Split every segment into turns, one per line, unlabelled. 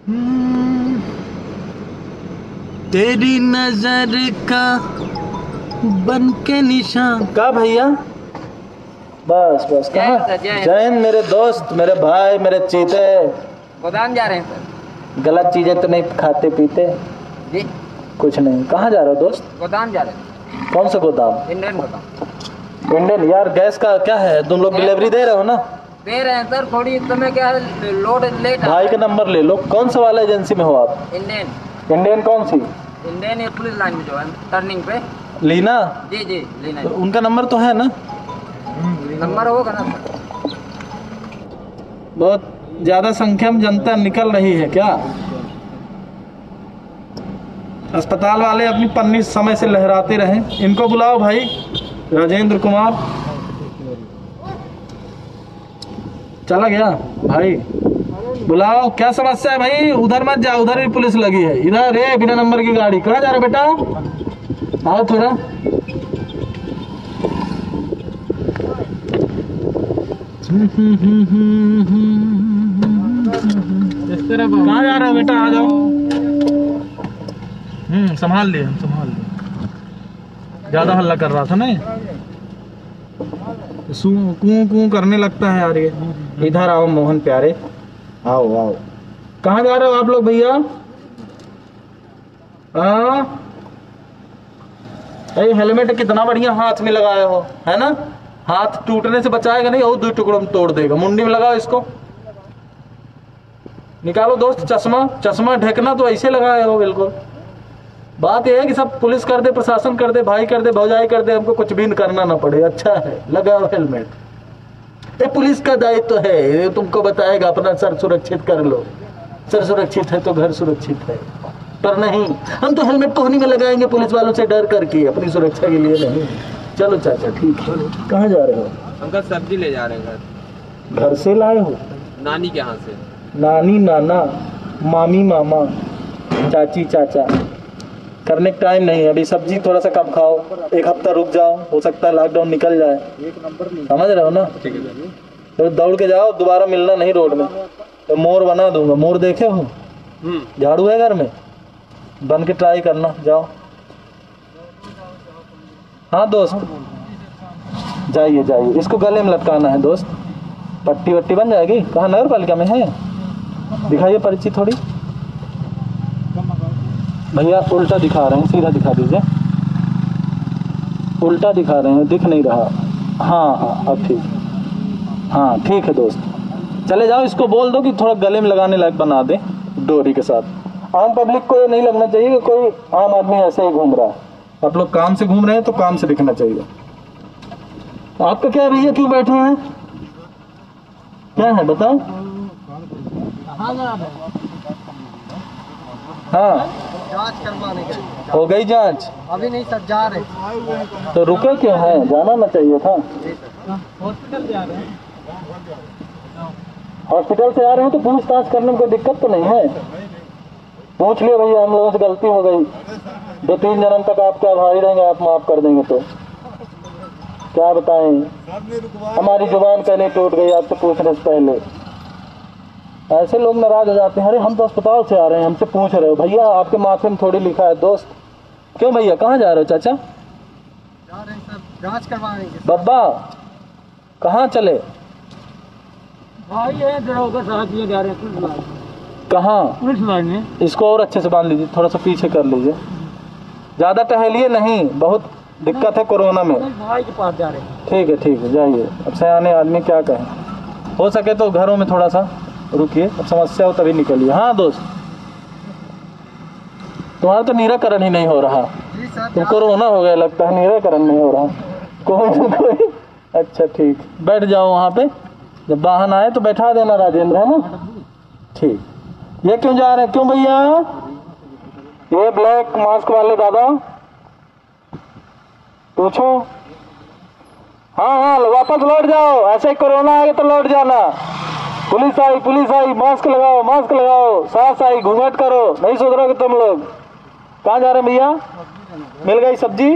तेरी नजर का बन के निशान का भैया। बस बस कहाँ? जैन मेरे दोस्त, मेरे भाई, मेरे चीते।
गोदाम जा रहे हैं सर।
गलत चीजें तो नहीं खाते पीते
जी?
कुछ नहीं। कहाँ जा रहे हो दोस्त?
गोदाम जा रहे हैं।
कौन सा गोदाम?
इंडियन गोदाम।
इंडियन? यार गैस का क्या है, तुम लोग डिलीवरी दे रहे हो ना?
दे रहे हैं सर, थोड़ी इस समय क्या है, लोड लेट।
भाई का नंबर ले लो। कौन सा वाला एजेंसी में हो आप?
इंडियन।
इंडियन कौन सी?
इंडियन ये पुलिस लाइन में जो है टर्निंग पे।
लीना?
जी जी लीना।
तो उनका नंबर तो है ना?
नंबर होगा ना सर।
बहुत ज्यादा संख्या में जनता निकल रही है क्या? अस्पताल वाले अपनी पन्नी समय से लहराते रहे। इनको बुलाओ भाई, राजेंद्र कुमार। चला गया भाई, बुलाओ। क्या समस्या है भाई? उधर मत जाओ, उधर भी पुलिस लगी है। इधर है बिना नंबर की गाड़ी। कहाँ जा रहे बेटा? आओ थोड़ा। कहाँ जा रहे हो बेटा? आ जाओ। संभाल लिए, संभाल लिए। ज्यादा हल्ला कर रहा था ना, कूं कूं करने लगता है यार ये। इधर आओ मोहन प्यारे, आओ आओ। कहाँ जा रहे हो आप लोग भैया? हेलमेट कितना बढ़िया हाथ में लगाए हो, है ना? हाथ टूटने से बचाएगा नहीं और 2 टुकड़ों में तोड़ देगा। मुंडी में लगाओ इसको। निकालो दोस्त चश्मा। चश्मा ढकना तो ऐसे लगाए हो बिल्कुल। बात यह है कि सब पुलिस कर दे, प्रशासन कर दे, भाई कर दे, भौजाई कर दे, हमको कुछ भी करना ना पड़े। अच्छा है, लगाओ हेलमेट। ये पुलिस का दायित्व तो है, ये तुमको बताएगा। अपना सर सुरक्षित कर लो। सर सुरक्षित है तो घर सुरक्षित है। पर नहीं, हम तो हेलमेट कोहनी में लगाएंगे पुलिस वालों से डर करके, अपनी सुरक्षा के लिए नहीं। चलो चाचा ठीक है। कहाँ जा रहे हो?
अंकल सब्जी ले जा रहे हैं घर।
घर से लाए हो?
नानी के यहाँ से।
नानी नाना, मामी मामा, चाची चाचा करने का टाइम नहीं है अभी। सब्जी थोड़ा सा कम खाओ, 1 हफ्ता रुक जाओ, हो सकता है लॉकडाउन निकल जाए। समझ रहे हो ना? तो दौड़ के जाओ, दोबारा मिलना नहीं रोड में। तो मोर बना दूंगा। मोर देखे हो? झाड़ू है घर में? बन के ट्राई करना। जाओ। हाँ दोस्त, जाइए जाइए। इसको गले में लटकाना है दोस्त। पट्टी वट्टी बन जाएगी। कहाँ नगर पालिका में है? दिखाइए पर्ची थोड़ी। भैया उल्टा दिखा रहे हैं, सीधा दिखा दीजिए। उल्टा दिखा रहे हैं, दिख नहीं रहा। हाँ हाँ अब ठीक। हाँ ठीक है दोस्त, चले जाओ। इसको बोल दो कि थोड़ा गले में लगाने लायक बना दे डोरी के साथ। आम पब्लिक को ये नहीं लगना चाहिए कि कोई आम आदमी ऐसे ही घूम रहा है। आप लोग काम से घूम रहे हैं तो काम से दिखना चाहिए। आपका क्या भैया, क्यों बैठे हैं? क्या है बताओ? हाँ
जांच करवाने गए।
हो गई जांच?
अभी नहीं सर, जा रहे।
तो रुके क्यों हैं? जाना ना चाहिए था।
हॉस्पिटल जा रहे हैं।
हॉस्पिटल से आ रहे हैं तो पूछताछ करने में कोई दिक्कत तो नहीं है? पूछ लियो भैया, हम लोगों से गलती हो गई। 2-3 जन्म तक आपके आभारी रहेंगे, आप माफ कर देंगे तो क्या बताएं। हमारी जुबान कहने टूट गई आपसे पूछने से पहले। ऐसे लोग नाराज हो जाते हैं। अरे हम तो अस्पताल से आ रहे हैं, हमसे पूछ रहे हो। भैया आपके माथे में थोड़ी लिखा है दोस्त। क्यों भैया, कहाँ जा रहे हो चाचा?
जा रहे हैं सर, जांच करवाने।
बब्बा कहाँ चले?
भाई ये दरोगा साहब जी जा रहे हैं।
कहाँ?
पुलिस लाइन में।
इसको और अच्छे से बांध लीजिए, थोड़ा सा पीछे कर लीजिए। ज़्यादा टहलिए नहीं, बहुत दिक्कत है कोरोना में।
भाई के पास जा रहे हैं।
ठीक है जाइए। अब सयाने आदमी क्या कहें। हो सके तो घरों में थोड़ा सा रुकिए, अब समस्या हो तभी निकलिए। हाँ दोस्त, तुम्हारा तो निराकरण ही नहीं हो रहा। तुम कोरोना हो गया लगता है, निराकरण नहीं हो रहा। कोई अच्छा ठीक, बैठ जाओ वहाँ पे। जब वाहन आए तो बैठा देना राजेंद्र, है ना? ठीक। ये क्यों जा रहे हैं? क्यों भैया? ये ब्लैक मास्क वाले दादा पूछो। हाँ वापस लौट जाओ। ऐसे ही कोरोना आएगा तो लौट जाना। पुलिस आई, मास्क लगाओ, सांस आई, घूंघट करो, नहीं सुधरोगे तुम लोग। कहाँ जा रहे हैं भैया? मिल गई सब्जी?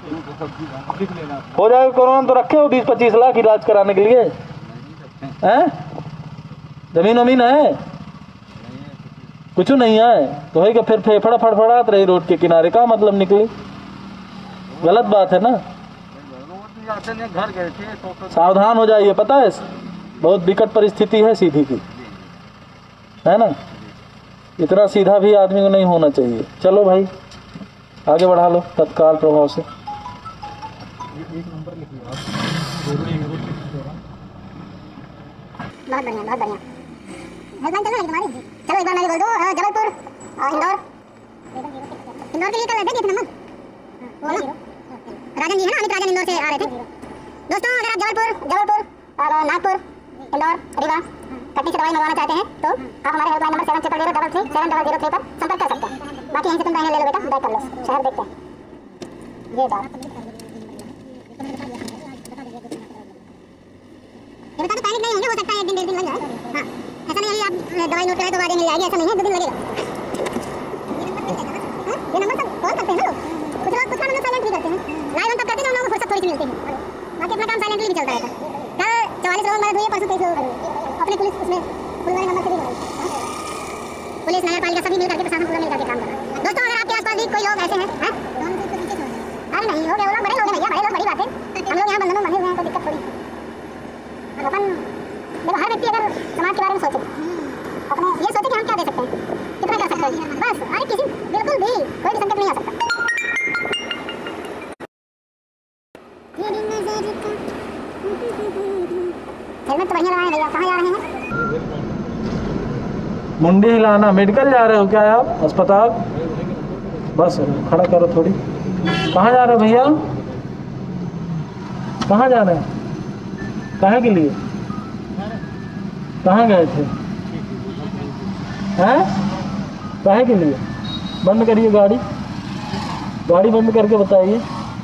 हो जाएगा कोरोना तो रखे हो 20-25 लाख इलाज कराने के लिए। हैं? जमीन वमीन है? कुछ नहीं आए तो है कि फिर फेफड़ा फड़फड़ात रही रोड के किनारे का मतलब निकली, गलत बात है ना।
घर गए थे तो
सावधान हो जाइए, पता है बहुत विकट परिस्थिति है सीधी की, है ना। इतना सीधा भी आदमी को नहीं होना चाहिए। चलो भाई आगे बढ़ा लो तत्काल प्रभाव से।
बहुत बढ़िया बहुत बढ़िया। हेल्पलाइन चल रहा है तुम्हारी? चलो एक बार मैं बोल दूं जबलपुर इंदौर इंदौर के लिए कल भेजिए थे नंबर वो ना राजन जी है ना, अमित राजन इंदौर से आ रहे थे। दोस्तों अगर आप जबलपुर नागपुर इंदौर रीवा कटनी से दवाई मंगवाना चाहते हैं तो आप हमारे हेल्पलाइन नंबर 70033 पर संपर्क कर सकते हैं। बाकी यहीं से तुम दवाई ले लो बेटा, बैक कर लो, शहर देखते हैं। ये बात ये बता दो पैनिक नहीं होंगे, हो सकता है 1 दिन 1.5 दिन लग जाए। हाँ ऐसा नहीं है आप दवाई नोट कराए तो बाद में मिल जाएगी, ऐसा नहीं है, 2 दिन लगेगा। ये नंबर सब कॉल करते हैं ना लोग, कुछ लोग साइलेंट भी करते हैं। लाइव हम तब करते हैं जब हम लोगों को फुर्सत थोड़ी सी मिलती है, बाकी अपना काम साइलेंटली भी चलता रहता है। कल 44 लोगों मदद हुई है, परसों 23 लोग अपने पुलिस उसमें पुलिस वाले नंबर से भी पुलिस नगर पालिका सभी मिलकर के प्रशासन पूरा मिलकर के काम कर रहा है। दोस्तों अगर आपके आसपास भी कोई लोग ऐसे हैं, अरे नहीं हो गए वो लोग बड़े लोग हैं भैया, बड़े लोग बड़ी बात है। हम लोग यहाँ बंधनों में बंधे हुए हैं, कोई दिक्कत थोड़ी। अपन देखो हर व्यक्ति अगर समाज के बारे में सोचे, अपने ये सोचे कि हम क्या दे सकते हैं, कितना कर सकते हैं, बस। अरे किसी बिल्कुल भी कोई भी संकट नहीं आ सकता। हेलमेट तो बढ़िया लगाए भैया। कहाँ जा रहे हैं?
मुंडी हिलाना। मेडिकल जा रहे हो क्या आप? अस्पताल? बस खड़ा करो थोड़ी। कहाँ जा रहे हो भैया? कहाँ जा रहे हैं? कहाँ के लिए? कहाँ गए थे? हैं? कहाँ के लिए? बंद करिए गाड़ी, गाड़ी बंद करके बताइए।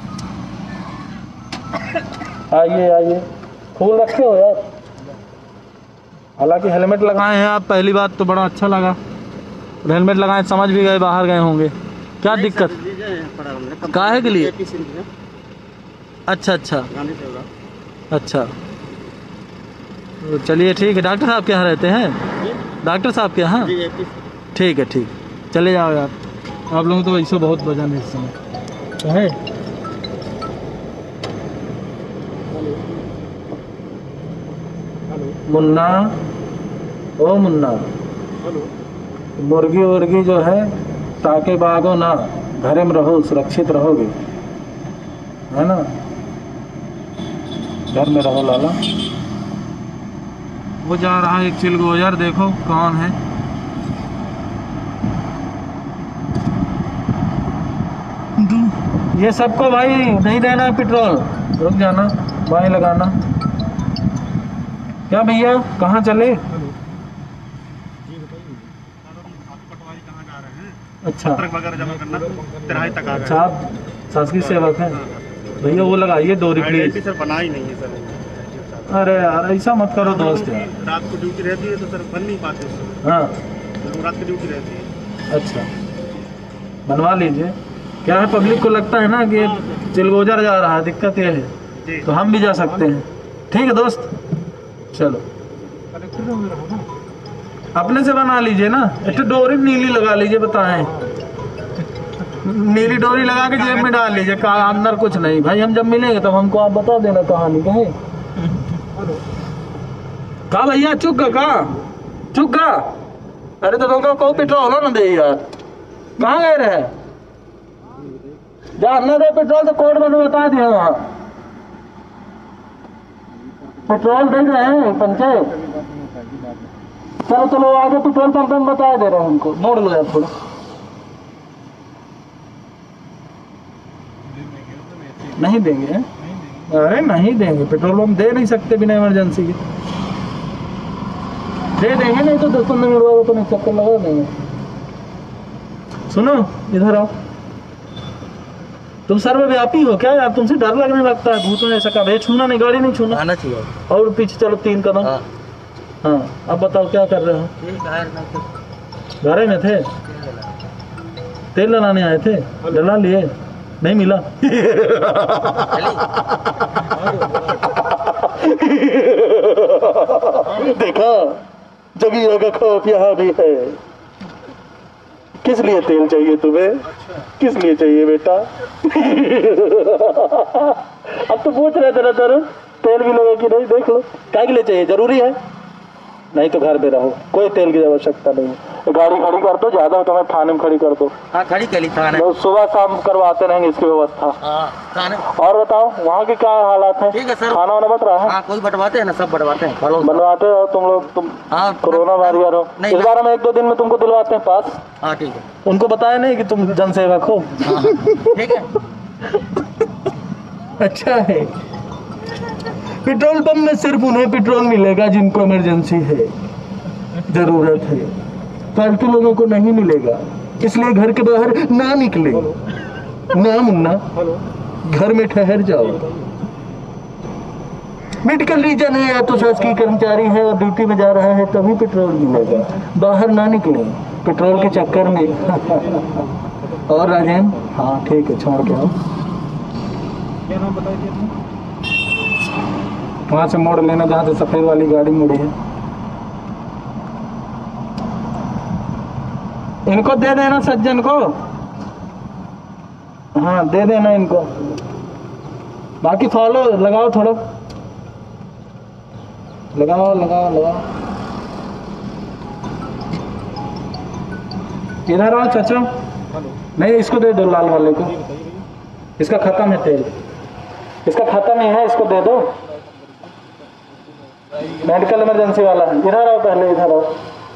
आइए आइए, खोल रखे हो यार। हालांकि हेलमेट लगाए हैं आप, पहली बात तो बड़ा अच्छा लगा। हेलमेट लगाए समझ भी गए बाहर गए होंगे, क्या दिक्कत? काहे के लिए? अच्छा अच्छा अच्छा, तो चलिए ठीक है। डॉक्टर साहब के यहाँ रहते हैं? डॉक्टर साहब के यहाँ? ठीक है ठीक, चले जाओ यार। आप लोगों तो ऐसे बहुत वजन है इस समय है। मुन्ना, ओ मुन्ना, मुर्गी वर्गी जो है ताके भागो ना, घरे में रहो, सुरक्षित रहोगे, है ना। घर में रहो लाला। वो जा रहा है एक चिलगोजर, देखो कौन है। ये सबको भाई नहीं देना है पेट्रोल, रुक जाना, बाएं लगाना। क्या भैया कहाँ चले? अच्छा
वगैरह जमा करना, तिराही तक आ गए।
अच्छा आप शासकीय सेवक हैं भैया, वो लगाइए डोरी प्लीज।
सर बना ही नहीं है सर।
अरे यार ऐसा मत करो दोस्त यार।
रात को ड्यूटी रहती है तो सर बन नहीं पाते।
हाँ
रात की ड्यूटी रहती है।
अच्छा बनवा लीजिए। क्या है पब्लिक को लगता है ना कि चिलगोजर जा रहा है, दिक्कत ये है, तो हम भी जा सकते हैं। ठीक है दोस्त, चलो अपने से बना लीजिए ना। एक डोरी नीली लगा लीजिए, बताएं नीली डोरी लगा के जेब में डाल लीजिए, कहा अंदर कुछ नहीं। भाई हम जब मिलेंगे तब हमको आप बता देना कहानी कहे। कहा भैया चुप का। अरे तो तुमको को पेट्रोल हो ना दे यार, कहाँ गए रहे? जा न दे पेट्रोल तो कोर्ट में बता दिया वहाँ। पेट्रोल दे रहे हैं पंचायत। चलो आगे पेट्रोल पंप में बता दे रहे हैं हमको। मोड़ लो यार थोड़ा। नहीं देंगे? अरे नहीं देंगे, पेट्रोल पंप दे नहीं सकते बिना इमरजेंसी के। दे देंगे, नहीं तो 10-15 मिनट बाद तो नहीं, चक्कर लगा देंगे। सुनो इधर आओ। तुम सर्वव्यापी हो क्या यार? तुमसे डर लगने लगता है भूतों ऐसा का। भाई छूना नहीं, गाड़ी नहीं छूना आना चाहिए। और पीछे चलो 3 कदम। हाँ अब बताओ क्या कर रहे हो? घरे में थे, तेल डलाने आए थे, डला लिए, नहीं मिला। देखा जगीरों का खौफ यहाँ भी है। किस लिए तेल चाहिए तुम्हें? किस लिए चाहिए बेटा? अब तो पूछ रहे थे ना सर, तेल भी लगे कि नहीं, देख लो क्या के लिए चाहिए, जरूरी है? नहीं तो घर में रहो, कोई तेल की आवश्यकता नहीं है। गाड़ी खड़ी कर दो, ज्यादा हो तो मैं थाने में खड़ी कर दो।
हाँ खड़ी कर ली थाने।
तो सुबह शाम करवाते रहेंगे इसकी व्यवस्था।
हाँ थाने।
और बताओ वहाँ के क्या हालात हैं?
ठीक है सर।
खाना वाना बट रहा है?
हाँ कोई बंटवाते हैं ना, सब बंटवाते हैं। फलों
बनवाते हो तुम लोग? तुम
हाँ
कोरोना वॉरियर हो।
नहीं,
इस बार हम 1-2 दिन में तुमको दिलवाते हैं पास।
हाँ ठीक है।
उनको बताया नहीं कि तुम जनसेवक हो?
हाँ, ठीक है।
अच्छा है। पेट्रोल पंप में सिर्फ उन्हें पेट्रोल मिलेगा जिनको इमरजेंसी है, जरूरत है। फालतू लोगों को नहीं मिलेगा, इसलिए घर के बाहर ना निकले। ना मुन्ना, घर में ठहर जाओ। मेडिकल रीजन है या तो शासकीय कर्मचारी है और ड्यूटी में जा रहा है तभी पेट्रोल मिलेगा, बाहर ना निकले पेट्रोल के चक्कर में। और राजेन? हाँ ठीक है, छोड़ के आओ।
क्या नाम बताइए आपने?
वहाँ से मोड़ लेना जहाँ से सफेद वाली गाड़ी मुड़ी है। इनको दे देना सज्जन को, हाँ दे देना इनको। बाकी फॉलो लगाओ, थोड़ा लगाओ लगाओ लगाओ। इधर आओ चाचा। नहीं इसको दे दो, लाल वाले को। इसका खत्म है तेल, इसका खत्म ही है, इसको दे दो। मेडिकल इमरजेंसी वाला है। इधर आओ पहले, इधर आओ।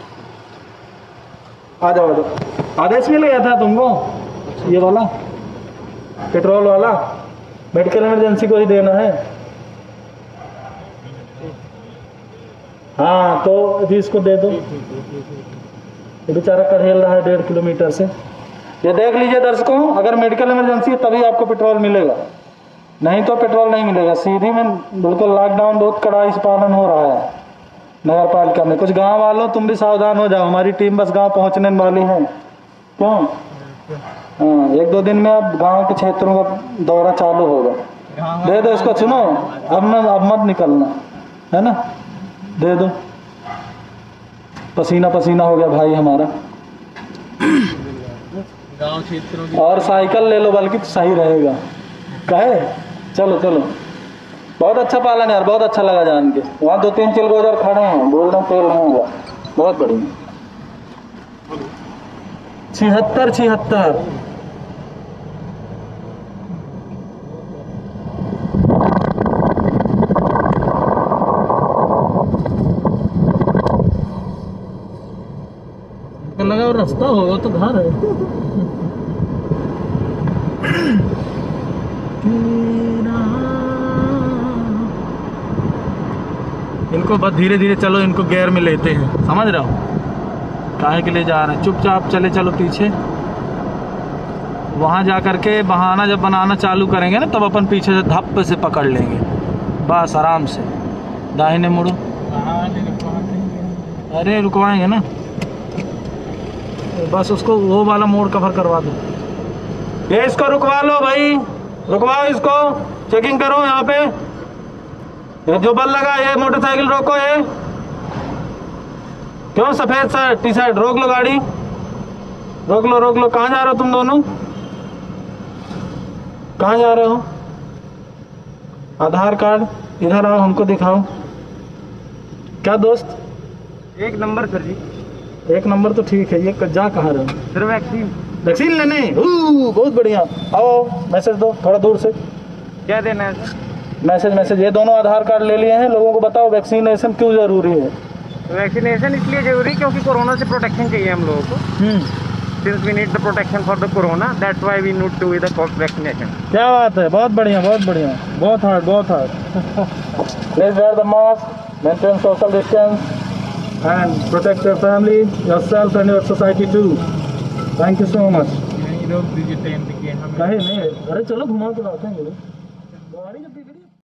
आ जाओ आ जाओ। आदेश मिल गया था तुमको ये वाला पेट्रोल वाला, मेडिकल इमरजेंसी को ही देना है। हाँ तो अभी इसको दे दो। ये बेचारा कढ़ेल रहा है 1.5 किलोमीटर से। ये देख लीजिए दर्शकों, अगर मेडिकल इमरजेंसी है तभी आपको पेट्रोल मिलेगा, नहीं तो पेट्रोल नहीं मिलेगा। सीधी में बिल्कुल लॉकडाउन बहुत कड़ाई से पालन हो रहा है नगर पालिका में। कुछ गांव वालों तुम भी सावधान हो जाओ, हमारी टीम बस गांव पहुंचने वाली है। क्यों? हाँ 1-2 दिन में अब गांव के क्षेत्रों का दौरा चालू होगा। दे दो इसको, सुनो अब मत निकलना है ना, दे दो। पसीना पसीना हो गया भाई हमारा।
गांव क्षेत्रों की
और साइकिल ले लो बल्कि तो सही रहेगा। कहे चलो चलो। बहुत अच्छा पालन यार, बहुत अच्छा लगा जान के। वहाँ 2-3 चिलगोजर खड़े हैं, बोल रहे तेल नहीं हुआ। बहुत बढ़िया। 76। लगा रास्ता होगा तो घर है। इनको बस धीरे धीरे चलो, इनको गियर में लेते हैं, समझ रहे हो काहे के लिए जा रहे हैं। चुपचाप चले चलो पीछे। वहाँ जा करके बहाना जब बनाना चालू करेंगे ना तब अपन पीछे से धप्प से पकड़ लेंगे, बस आराम से। दाहिने मुड़ो। अरे रुकवाएंगे ना, बस उसको वो वाला मोड़ कवर करवा दो। ये इसको रुकवा लो भाई, रुकवाओ इसको, चेकिंग करो यहाँ पे। ये जो बल लगा, ये मोटरसाइकिल रोको। ये क्यों सफेद शर्ट टी शर्ट, रोक लो गाड़ी, रोक लो रोक लो। कहाँ जा रहे हो तुम दोनों? कहाँ जा रहे हो? आधार कार्ड इधर आओ, हमको दिखाओ। क्या दोस्त?
1 नंबर सर जी।
1 नंबर तो ठीक है, ये जा कहाँ रहे हो?
Sir vaccine.
वैक्सीन लेने? बहुत बढ़िया। आओ मैसेज दो थोड़ा दूर से।
क्या देना है सर?
मैसेज। ये दोनों आधार कार्ड ले लिए हैं, लोगों को बताओ वैक्सीनेशन क्यों जरूरी है।
वैक्सीनेशन इसलिए जरूरी क्योंकि कोरोना से प्रोटेक्शन चाहिए हम लोगों को। Since we need the protection for the corona, that's why we need to do the vaccination.
क्या बात है, बहुत बढ़िया बहुत बढ़िया। बहुत हार्ड बहुत hard. Please wear the mask, maintain social distance and protect your family, yourself and your society too. Thank you so much.
रोक दीजिए टाइम देखिए हमें।
नहीं, अरे चलो घुमा के लाते हैं। गाड़ी जब